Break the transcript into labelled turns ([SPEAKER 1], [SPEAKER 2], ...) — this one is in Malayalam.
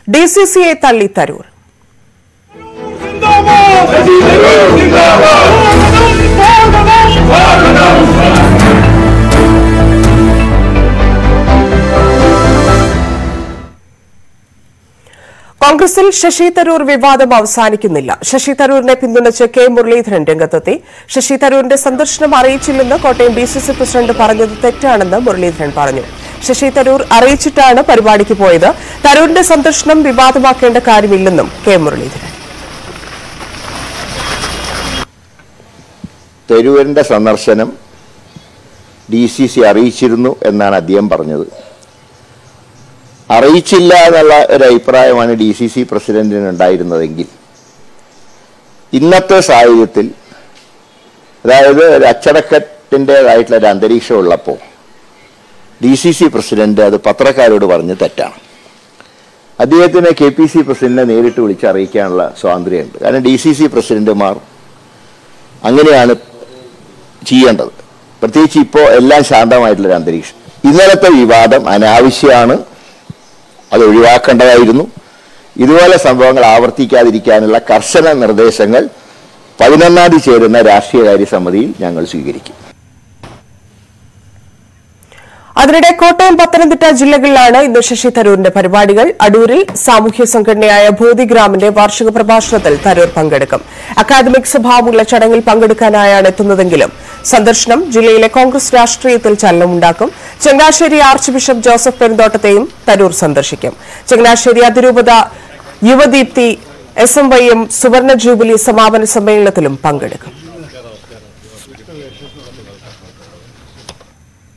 [SPEAKER 1] ഡിസിസിയെ തള്ളി തരൂർ. കോൺഗ്രസിൽ ശശി തരൂർ വിവാദം അവസാനിക്കുന്നില്ല. ശശി തരൂരിനെ പിന്തുണച്ച് കെ മുരളീധരൻ രംഗത്തെത്തി. ശശി തരൂരിന്റെ സന്ദർശനം അറിയിച്ചില്ലെന്ന് കോട്ടയം ഡിസിസി പ്രസിഡന്റ് പറഞ്ഞത് തെറ്റാണെന്ന് മുരളീധരൻ പറഞ്ഞു. ശശി തരൂർ അറിയിച്ചിട്ടാണ് പരിപാടിക്ക് പോയത്. തരൂരിന്റെ സന്ദർശനം വിവാദമാക്കേണ്ട കാര്യമില്ലെന്നും കെ മുരളീധരൻ.
[SPEAKER 2] തരൂരിന്റെ സന്ദർശനം ഡിസിസി അറിയിച്ചിരുന്നു എന്നാണ് അദ്ദേഹം പറഞ്ഞത്. അറിയിച്ചില്ല എന്നുള്ള ഒരു അഭിപ്രായമാണ് ഡിസിസി പ്രസിഡന്റിന് ഉണ്ടായിരുന്നതെങ്കിൽ ഇന്നത്തെ സാഹചര്യത്തിൽ, അതായത് ഒരു അച്ചടക്കത്തിൻ്റെതായിട്ടുള്ള ഒരു അന്തരീക്ഷം ഉള്ളപ്പോൾ ഡിസിസി പ്രസിഡന്റ് അത് പത്രക്കാരോട് പറഞ്ഞ് തെറ്റാണ്. അദ്ദേഹത്തിന് KPC പ്രസിഡന്റിനെ നേരിട്ട് വിളിച്ച് അറിയിക്കാനുള്ള സ്വാതന്ത്ര്യമുണ്ട്. കാരണം ഡിസിസി പ്രസിഡന്റുമാർ അങ്ങനെയാണ് ചെയ്യേണ്ടത്. പ്രത്യേകിച്ച് ഇപ്പോൾ എല്ലാം ശാന്തമായിട്ടുള്ളൊരു അന്തരീക്ഷം. ഇന്നലത്തെ വിവാദം അനാവശ്യമാണ്, അത് ഒഴിവാക്കേണ്ടതായിരുന്നു. ഇതുപോലെ സംഭവങ്ങൾ ആവർത്തിക്കാതിരിക്കാനുള്ള കർശന നിർദ്ദേശങ്ങൾ 11-ാം തീയതി ചേരുന്ന രാഷ്ട്രീയകാര്യ സമിതിയിൽ ഞങ്ങൾ സ്വീകരിക്കും.
[SPEAKER 1] അതിനിടെ കോട്ടയം, പത്തനംതിട്ട ജില്ലകളിലാണ് ഇന്ന് ശശി തരൂരിന്റെ പരിപാടികൾ. അടൂരിൽ സാമൂഹ്യ സംഘടനയായ ബോധിഗ്രാമിന്റെ വാർഷിക പ്രഭാഷണത്തിൽ തരൂർ പങ്കെടുക്കും. അക്കാദമിക് സ്വഭാവമുള്ള ചടങ്ങിൽ പങ്കെടുക്കാനായാണ് എത്തുന്നതെങ്കിലും സന്ദർശനം ജില്ലയിലെ കോൺഗ്രസ് രാഷ്ട്രീയത്തിൽ ചലനമുണ്ടാക്കും. ചങ്ങനാശ്ശേരി ആർച്ച് ബിഷപ്പ് ജോസഫ് പെരുന്തോട്ടത്തെയും തരൂർ സന്ദർശിക്കും. ചങ്ങനാശ്ശേരി അതിരൂപത യുവദീപ്തി SMYM സുവർണ ജൂബിലി സമാപന സമ്മേളനത്തിലും പങ്കെടുക്കും.